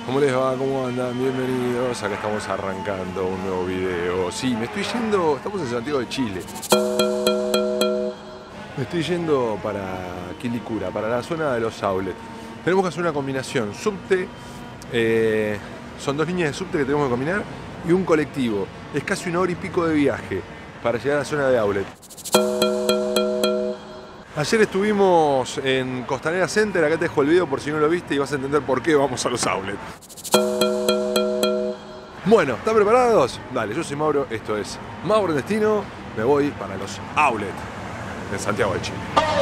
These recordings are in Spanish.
¿Cómo les va? ¿Cómo andan? Bienvenidos. Acá estamos arrancando un nuevo video. Sí, me estoy yendo... Estamos en Santiago de Chile. Me estoy yendo para Quilicura, para la zona de los outlets. Tenemos que hacer una combinación. Subte, son dos líneas de subte que tenemos que combinar y un colectivo. Es casi 1 hora y pico de viaje para llegar a la zona de outlet. Ayer estuvimos en Costanera Center, acá te dejo el video por si no lo viste y vas a entender por qué vamos a los outlets. Bueno, ¿están preparados? Dale, yo soy Mauro, esto es Mauro Destino, me voy para los outlets en Santiago de Chile.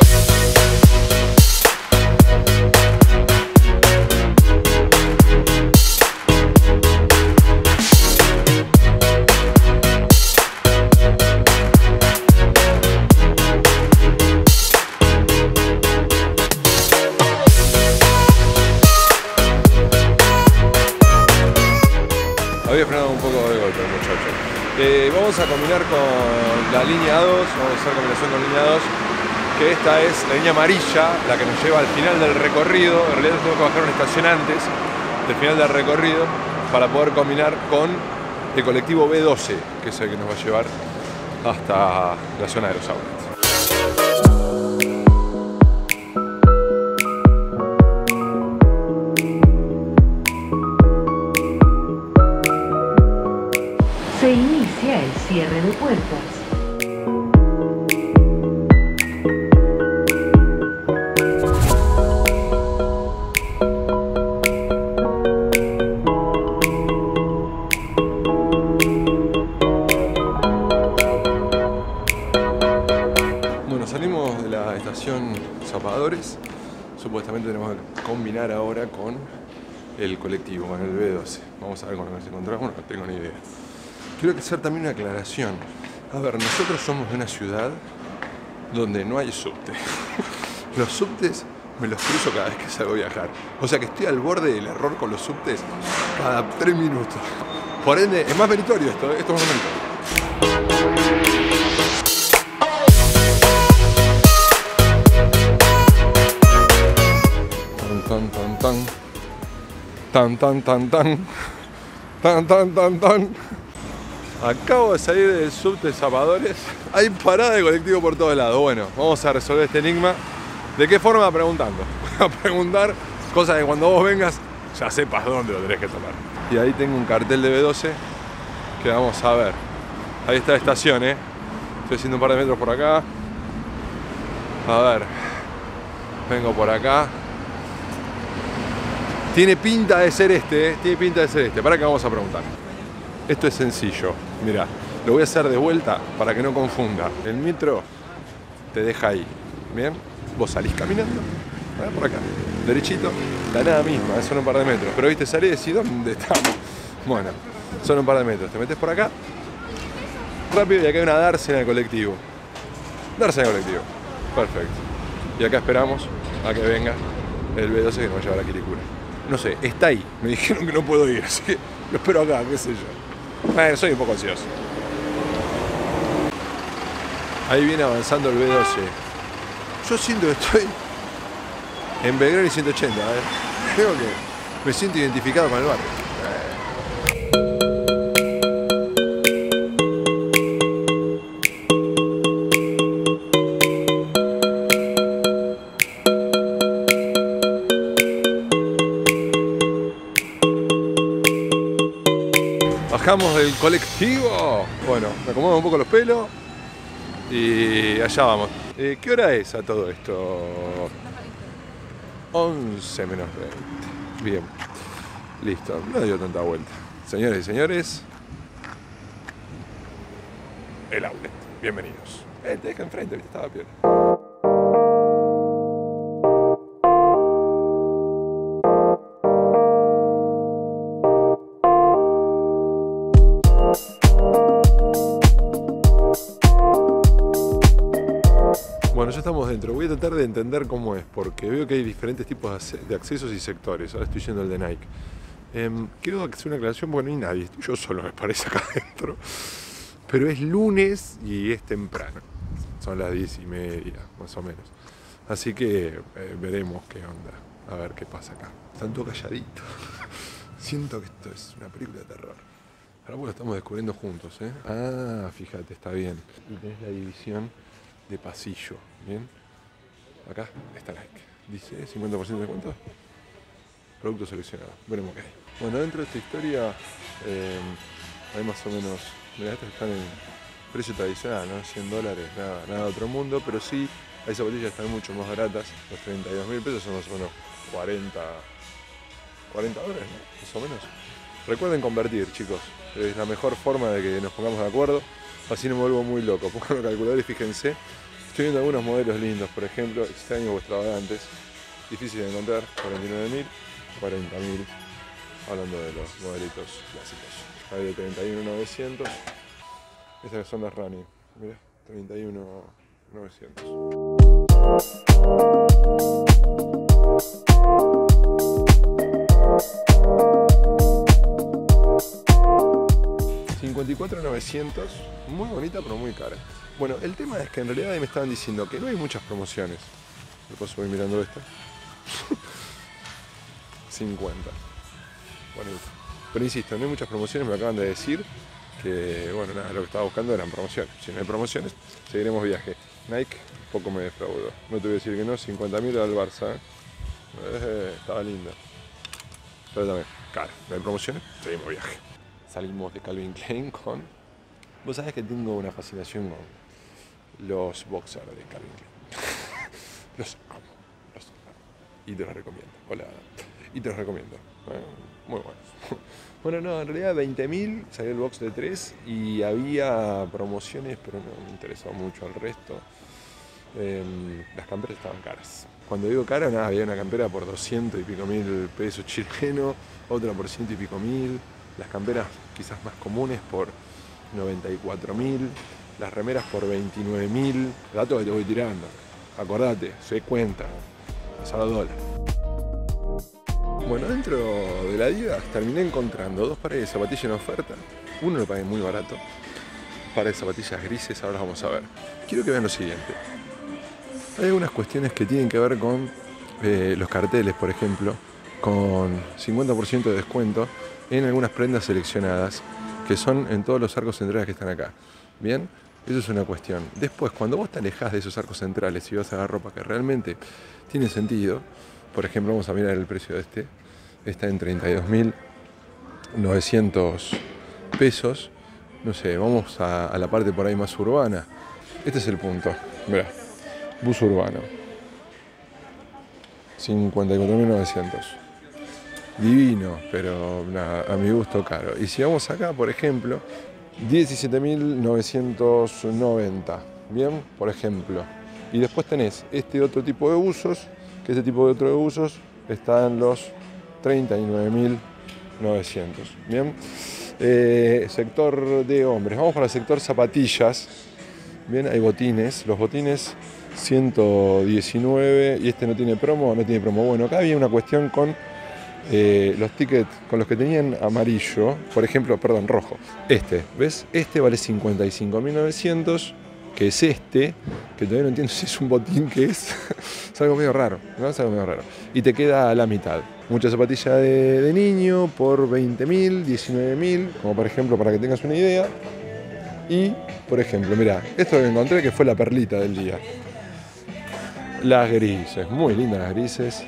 Había frenado un poco de golpe, muchachos. Vamos a combinar con la línea 2, vamos a hacer combinación con línea 2, que esta es la línea amarilla, la que nos lleva al final del recorrido. En realidad tengo que bajar una estación antes del final del recorrido para poder combinar con el colectivo B12, que es el que nos va a llevar hasta la zona de los outlets. Se inicia el cierre de puertas. Bueno, salimos de la estación Zapadores. Supuestamente tenemos que combinar ahora con el colectivo, con el B12. Vamos a ver con lo que nos encontramos, no tengo ni idea. Quiero hacer también una aclaración. A ver, nosotros somos de una ciudad donde no hay subte. Los subtes me los cruzo cada vez que salgo a viajar. O sea que estoy al borde del error con los subtes cada 3 minutos. Por ende, es más meritorio esto, esto es más meritorio. Tan, tan, tan. Tan, tan, tan, tan. Tan, tan, tan, tan. Acabo de salir del subte Zapadores. Hay parada de colectivo por todos lados. Bueno, vamos a resolver este enigma. ¿De qué forma? Preguntando. Voy a preguntar cosas que cuando vos vengas ya sepas dónde lo tenés que tomar. Y ahí tengo un cartel de B12 que vamos a ver. Ahí está la estación, Estoy haciendo un par de metros por acá. A ver. Vengo por acá. Tiene pinta de ser este, Tiene pinta de ser este. ¿Para qué vamos a preguntar? Esto es sencillo, mirá, lo voy a hacer de vuelta para que no confunda. El metro te deja ahí, ¿bien? Vos salís caminando, por acá, derechito, la nada misma, son un par de metros. Pero viste, salís y decís, ¿dónde estamos? Bueno, son un par de metros, te metes por acá, rápido, y acá hay una dársena de colectivo. Dársena de colectivo, perfecto. Y acá esperamos a que venga el B12 que nos va a llevar a Quilicura. No sé, está ahí, me dijeron que no puedo ir, así que lo espero acá, qué sé yo. Bueno, soy un poco ansioso. Ahí viene avanzando el B12. Yo siento que estoy en Belgrano y 180, Creo que me siento identificado con el barrio. Bajamos del colectivo. Bueno, me acomodo un poco los pelos y allá vamos. ¿Qué hora es a todo esto? 11 menos 20. Bien, listo, no dio tanta vuelta. Señores y señores, el outlet. Bienvenidos. Te deja enfrente, ¿viste? Estaba piola. Bueno, ya estamos dentro. Voy a tratar de entender cómo es, porque veo que hay diferentes tipos de accesos y sectores. Ahora estoy yendo al de Nike. Quiero hacer una aclaración porque no hay nadie. Estoy yo solo, me parece, acá adentro. Pero es lunes y es temprano. Son las 10:30, más o menos. Así que veremos qué onda. A ver qué pasa acá. Están todos calladitos. Siento que esto es una película de terror. Ahora lo estamos descubriendo juntos, ¿eh? Ah, fíjate, está bien. Y tenés la división de pasillo, ¿bien? Acá está Nike. Dice 50% de descuento. Producto seleccionado. Veremos qué hay. Bueno, dentro de esta historia hay más o menos... Mira, estas están en precio tradicional, ¿no? $100, nada de otro mundo, pero sí hay zapatillas que están mucho más baratas. Los 32.000 pesos son más o menos 40 dólares, ¿no? Más o menos. Recuerden convertir, chicos. Es la mejor forma de que nos pongamos de acuerdo. Así no me vuelvo muy loco. Pongan el calculador y fíjense. Estoy viendo algunos modelos lindos, por ejemplo, extraños o extravagantes. Difícil de encontrar, 49.000, 40.000. Hablando de los modelitos clásicos. Hay de 31.900. Estas son las Running. Mira, 31.900. 54.900, muy bonita pero muy cara. Bueno, el tema es que en realidad me estaban diciendo que no hay muchas promociones. De paso voy mirando esta. 50. Bueno, pero insisto, no hay muchas promociones, me acaban de decir que, bueno, nada, lo que estaba buscando eran promociones. Si no hay promociones, seguiremos viaje. Nike, poco me defraudó. No te voy a decir que no, 50.000 al Barça. Estaba linda. Pero también, cara, no hay promociones, seguimos viaje. Salimos de Calvin Klein con... Vos sabés que tengo una fascinación con los boxers de Calvin Klein. Los amo. Y te los recomiendo. Hola. Y te los recomiendo. Muy buenos. Bueno, no, en realidad 20.000 salió el box de 3 y había promociones, pero no me interesó mucho el resto. Las camperas estaban caras. Cuando digo cara, nada, había una campera por 200 y pico mil pesos chilenos, otra por 100 y pico mil. Las camperas quizás más comunes por 94.000, las remeras por 29.000. Datos que te voy tirando. Acordate, se cuenta. Pasar al dólar. Bueno, dentro de la Adidas terminé encontrando dos pares de zapatillas en oferta. Uno lo pagué muy barato. Un par de zapatillas grises, ahora vamos a ver. Quiero que vean lo siguiente. Hay algunas cuestiones que tienen que ver con los carteles, por ejemplo, con 50% de descuento en algunas prendas seleccionadas, que son en todos los arcos centrales que están acá. Bien, eso es una cuestión. Después, cuando vos te alejás de esos arcos centrales y vas a agarrar ropa que realmente tiene sentido, por ejemplo, vamos a mirar el precio de este. Está en 32.900 pesos. No sé, vamos a la parte por ahí más urbana. Este es el punto. Mirá, bus urbano. 54.900. Divino, pero nada, a mi gusto caro. Y si vamos acá, por ejemplo, 17.990. Bien, por ejemplo. Y después tenés este otro tipo de usos, que este tipo de otro de usos está en los 39.900. Bien. Sector de hombres. Vamos para el sector zapatillas. Bien, hay botines. Los botines 119 y este no tiene promo. Bueno, acá había una cuestión con los tickets con los que tenían amarillo, por ejemplo, perdón, rojo. Este, ¿ves? Este vale 55.900, que es este, que todavía no entiendo si es un botín, que es. Es algo medio raro, ¿no? Es algo medio raro. Y te queda a la mitad. Mucha zapatilla de niño por 20.000, 19.000, como por ejemplo, para que tengas una idea. Y, por ejemplo, mirá, esto que encontré que fue la perlita del día. Las grises, muy lindas las grises.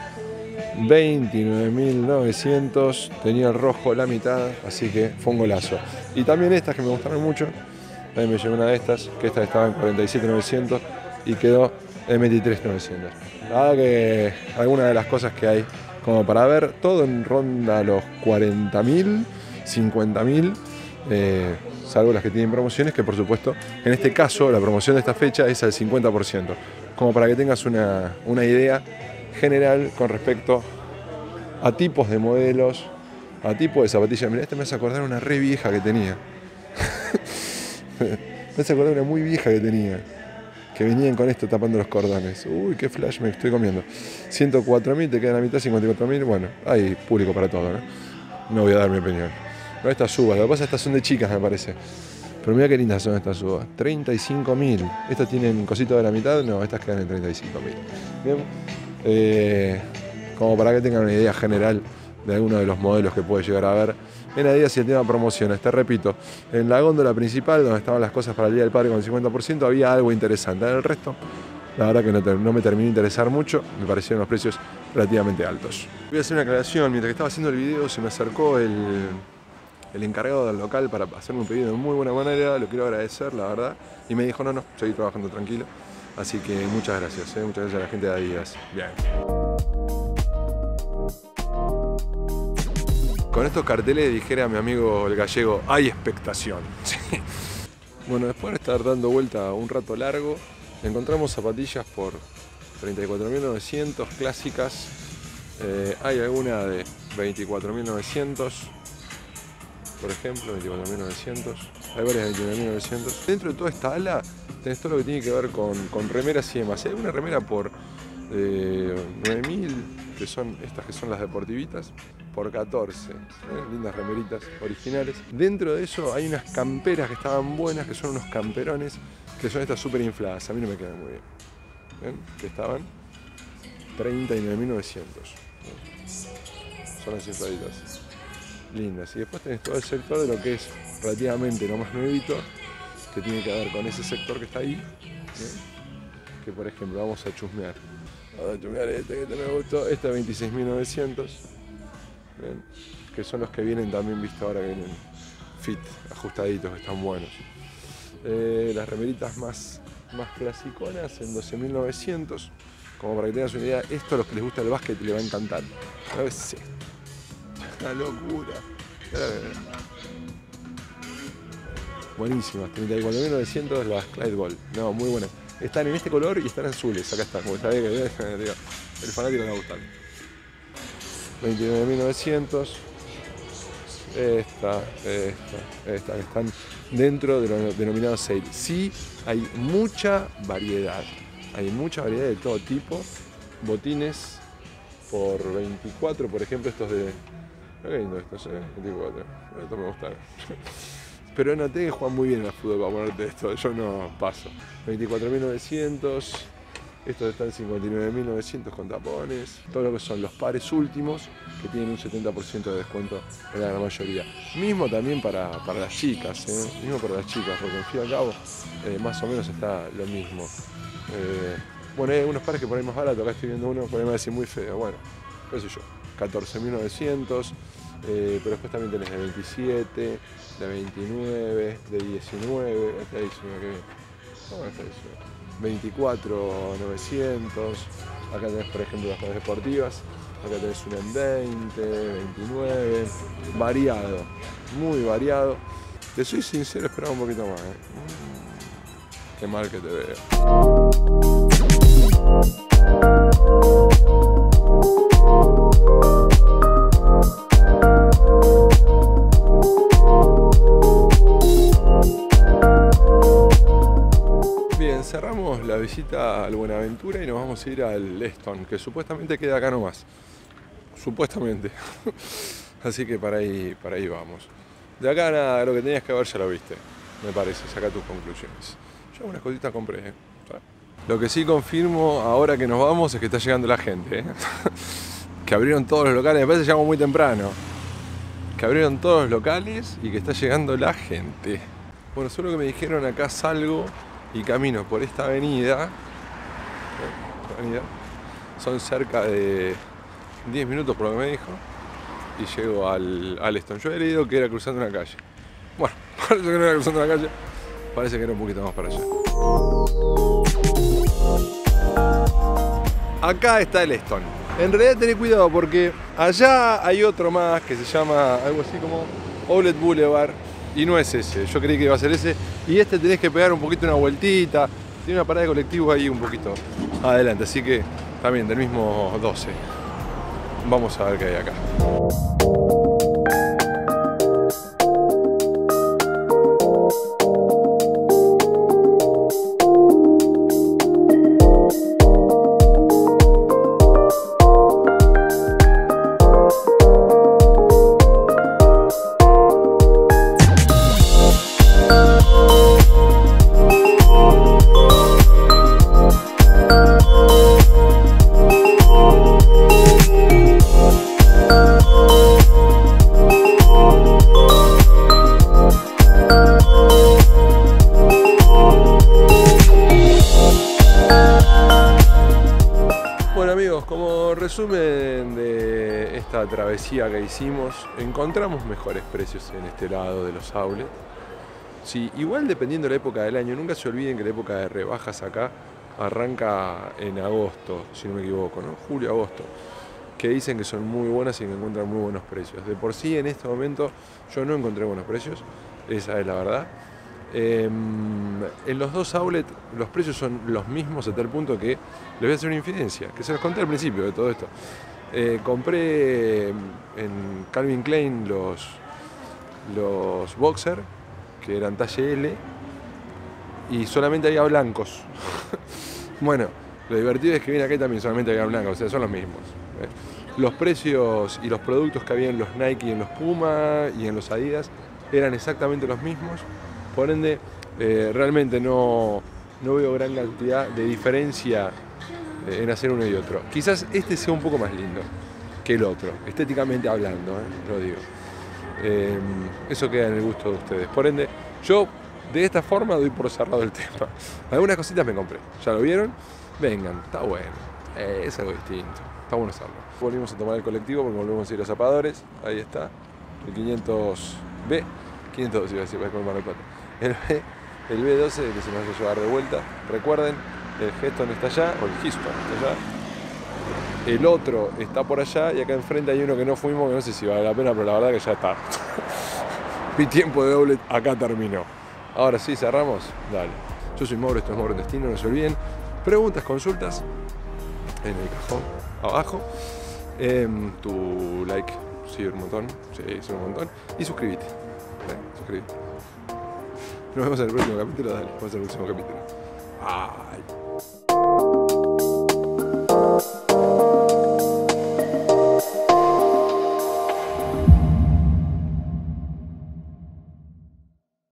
29.900, tenía el rojo la mitad, así que fue un golazo. Y también estas que me gustaron mucho, también me llevé una de estas, que esta estaba en 47.900 y quedó en 23.900. Nada que algunas de las cosas que hay como para ver, todo en ronda los 40.000, 50.000, salvo las que tienen promociones, que por supuesto, en este caso, la promoción de esta fecha es al 50%, como para que tengas una idea general con respecto a tipos de modelos, a tipos de zapatillas. Mirá, este me hace acordar una re vieja que tenía. Me hace acordar una muy vieja que tenía, que venían con esto tapando los cordones. Uy, qué flash me estoy comiendo. 104.000, te quedan a mitad, 54.000. Bueno, hay público para todo, ¿no? No voy a dar mi opinión. No, estas uvas, lo que pasa es que estas son de chicas, me parece. Pero mira qué lindas son estas uvas. 35.000. ¿Estas tienen cositos de la mitad? No, estas quedan en 35.000. Bien. Como para que tengan una idea general de alguno de los modelos que puede llegar a ver en Adidas. Y el tema de promociones, te repito, en la góndola principal, donde estaban las cosas para el Día del Padre con el 50%, había algo interesante. En el resto, la verdad que no me terminó de interesar mucho, me parecieron los precios relativamente altos. Voy a hacer una aclaración, mientras que estaba haciendo el video se me acercó el encargado del local para hacerme un pedido de muy buena manera, lo quiero agradecer, la verdad, y me dijo, no, seguí trabajando tranquilo, así que muchas gracias a la gente de Adidas. Bien. Con estos carteles dijera mi amigo el gallego, hay expectación. Bueno, después de estar dando vuelta un rato largo, encontramos zapatillas por 34.900 clásicas. Hay alguna de 24.900, por ejemplo, 24.900. Hay varias de 29.900. Dentro de toda esta ala tenés todo lo que tiene que ver con remeras y demás. Hay una remera por 9.000, que son estas que son las deportivitas, por 14, lindas remeritas originales. Dentro de eso hay unas camperas que estaban buenas, que son unos camperones, que son estas súper infladas, a mí no me quedan muy bien. ¿Ven? Que estaban 39.900. Son las infladitas. Lindas. Y después tenés todo el sector de lo que es relativamente lo más nuevito, que tiene que ver con ese sector que está ahí. Que por ejemplo, vamos a chusmear. Vamos a chusmear este que me gustó, este 26.900. ¿Ven? Que son los que vienen también, visto ahora que vienen fit, ajustaditos, que están buenos. Las remeritas más clasiconas en 12.900. Como para que tengas una idea, esto a los que les gusta el básquet les va a encantar. A ver si. Una locura. Buenísimas, 34.900 las Clyde Gold. No, muy buenas. Están en este color y están azules. Acá está, como sabía que el fanático le va a gustar. 29.900. Esta, que están dentro de lo denominado sale. Sí, hay mucha variedad. Hay mucha variedad de todo tipo. Botines por 24, por ejemplo, estos de... Qué lindo estos, 24. Estos me gustaron. Pero noté que juegan muy bien al fútbol para ponerte esto. Yo no paso. 24.900. Estos están 59.900 con tapones. Todo lo que son los pares últimos, que tienen un 70% de descuento en la gran mayoría. Mismo también para las chicas, mismo para las chicas, porque al fin y al cabo más o menos está lo mismo. Bueno, hay algunos pares que por ahí más barato, acá estoy viendo uno, por ahí me va a decir muy feo, bueno, qué sé yo, 14.900, pero después también tenés de 27, de 29, de 19, esta 19 que bien, ¿cómo esta 19? 24.900, acá tenés por ejemplo las deportivas, acá tenés una en 20, 29, variado, muy variado. Te soy sincero, esperaba un poquito más, Qué mal que te veo. Bien, cerramos la visita al Buenaventura y nos vamos a ir al Leston, que supuestamente queda acá nomás. Supuestamente. Así que para ahí vamos. De acá nada, lo que tenías que ver ya lo viste, me parece, saca tus conclusiones. Yo unas cositas compré, Lo que sí confirmo ahora que nos vamos es que está llegando la gente, Que abrieron todos los locales, me parece que llegamos muy temprano. Que abrieron todos los locales y que está llegando la gente. Bueno, solo que me dijeron acá salgo y camino por esta avenida. Son cerca de 10 minutos por lo que me dijo. Y llego al Leston. Yo había leído que era cruzando una calle. Bueno, parece que no era cruzando una calle. Parece que era un poquito más para allá. Acá está el Leston. En realidad tened cuidado porque allá hay otro más que se llama algo así como Outlet Boulevard. Y no es ese, yo creí que iba a ser ese. Y este tenés que pegar un poquito una vueltita. Tiene una parada de colectivo ahí un poquito adelante. Así que también del mismo 12. Vamos a ver qué hay acá. esta travesía que hicimos, encontramos mejores precios en este lado de los outlets. Sí, igual dependiendo de la época del año, nunca se olviden que la época de rebajas acá arranca en agosto, si no me equivoco, ¿no? Julio, agosto, que dicen que son muy buenas y que encuentran muy buenos precios. De por sí, en este momento, yo no encontré buenos precios, esa es la verdad. En los dos outlets los precios son los mismos a tal punto que les voy a hacer una infidencia, que se los conté al principio de todo esto. Compré en Calvin Klein los boxer, que eran talle L, y solamente había blancos. Bueno, lo divertido es que viene acá y también solamente había blancos, o sea, son los mismos. Los precios y los productos que había en los Nike y en los Puma y en los Adidas eran exactamente los mismos, por ende realmente no veo gran cantidad de diferencia en hacer uno y otro. Quizás este sea un poco más lindo que el otro, estéticamente hablando, lo digo. Eso queda en el gusto de ustedes. Por ende, yo de esta forma doy por cerrado el tema. Algunas cositas me compré, ¿ya lo vieron? Vengan, está bueno, es algo distinto, está bueno hacerlo. Volvimos a tomar el colectivo porque volvemos a ir a Zapadores, ahí está, el 500B, 502 iba a decir, voy a comer el plato. El B12 que se me hace llevar de vuelta, recuerden, el Geston está allá, o el Houston está allá. El otro está por allá y acá enfrente hay uno que no fuimos, que no sé si vale la pena, pero la verdad que ya está. Mi tiempo de doble acá terminó. Ahora sí, cerramos. Dale. Yo soy Mauro, esto es Mauro en Destino, no se olviden. Preguntas, consultas en el cajón abajo. Tu like sirve un montón. Sí, sirve un montón. Y suscríbete. Suscríbete. Nos vemos en el próximo capítulo. Dale, nos vemos en el próximo capítulo. Bye.